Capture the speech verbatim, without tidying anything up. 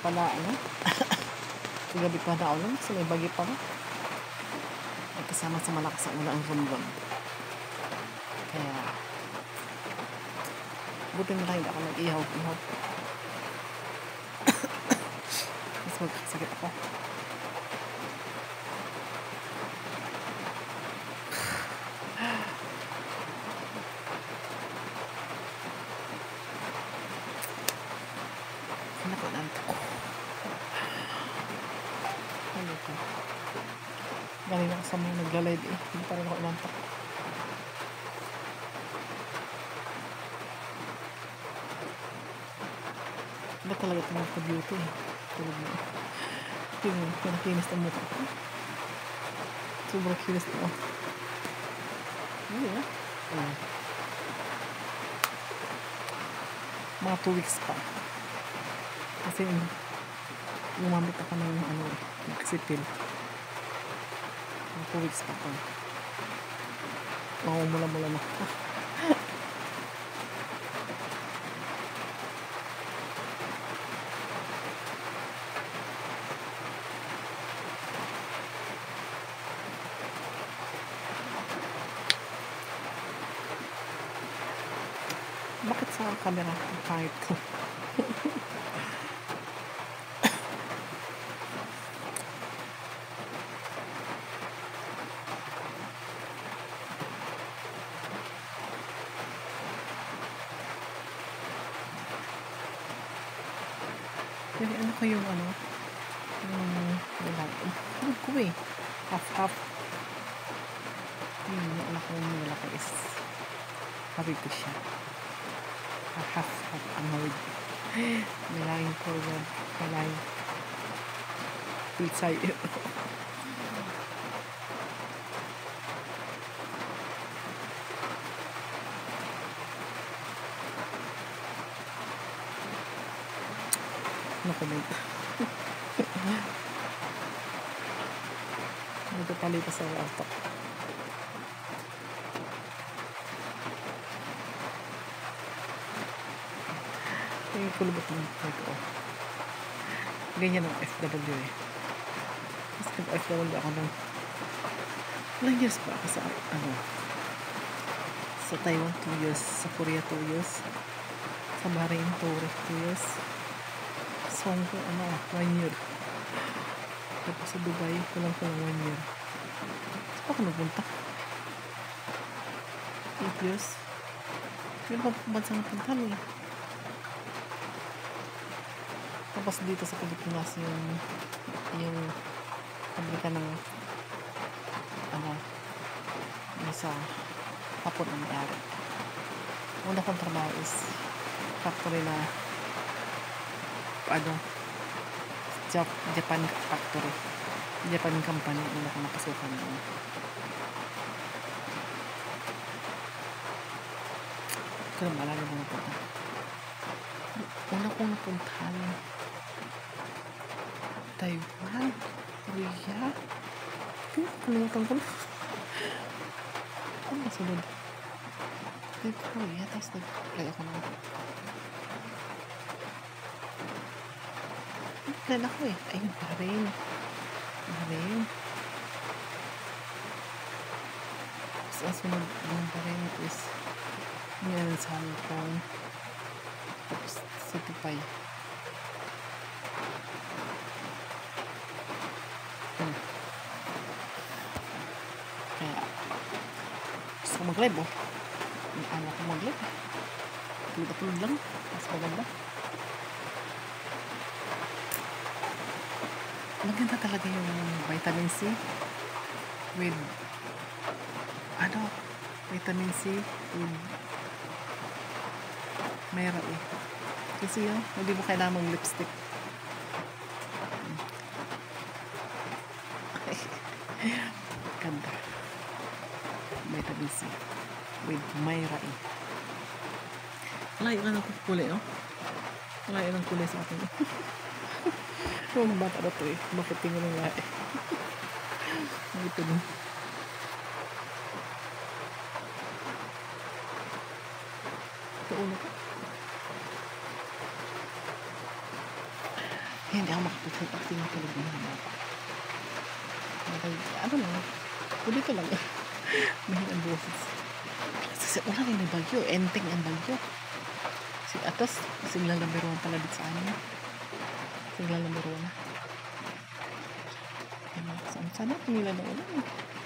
pala, ano? Gabi pa na ulan, kasi may bagyo pa na. Ay kasama sa malakas ang ulan ang rumdam. Kaya, buti na lang hindi ako nag-ihaw-ihaw. Mas magkasakit ako. Nakulantok ko. Ano ito? Galing ako sa mga nagla-live eh. Hindi pa rin ako ilantok. Iba talaga ito magpa-beauty eh. Tulad mo. Tingnan, pinakinis ang mukha ko. Sobrang kinis ito. Ano yun? Ayan. Mga two weeks pa. Kasi umamit ako ng ano, nagsipil. Mga two weeks pa pa. Mamumula-mula na. Bakit sa camera ang pangit ko? Pero ano ko yung ano? Yung malaki. Ano ko eh? Half-half. Yung anak ko yung malaki is hawig ko siya. Half-half ang hawig. Nilangin ko yan. Nilangin. Pizza yun. Nakulit. Nagtatali pa sa laptop. Yung kulubot ng mic ko. Ganyan ang F W eh. Mas nag-F W ako ng ilang years ba ako sa ano sa Taiwan two years, sa Korea two years, sa Bahrain two years, sa Hong Kong ano one year, tapos sa Dubai kulang kulang one year. Saan ako nagpunta? eight years. Yun pa bansang napuntahan eh. Tapos dito sa Pilipinas yung yung pabrika ng ano yung sa hapon ang may-ari. Una kong trabaho is factory na ano Jap- Japan factory, Japan company. Una kong napasukan doon. Kaya malaga mo napunta. Una kong napuntahan Taiwan, Korea. Yung kalimutan ko na. Ano masunod? Yung Korea, tapos nag-apply ako na. Nag-apply ako eh. Ayun, Bahrain. Bahrain. Tapos ang sunod ng Bahrain is ngayon sa Hong Kong. Tapos sa Dubai. Hmm. Kaya gusto ko mag-live oh. May anak ko mag-live. Tulad-tulad lang. Mas maganda. Maganda talaga yung vitamin C with ano vitamin C with Mayra eh. Kasi yun, hindi mo kailangan mag lipstick. Ganda. Vitamin C with Mayra eh. Wala yun ang kulay oh. Wala yun ang kulay sa akin. Yung bata na to eh. Bakit tingin ng lahat eh. Ito din. Ito ulo ko. Hindi ako makapag-acting ng tulog ng mga ano lang, dito lang. Mahina ang boses. Kasi ulan yung bagyo, enteng ang bagyo. Si atas, signal number one pala dito sa amin. Signal number one. Sana tingnan na ulan.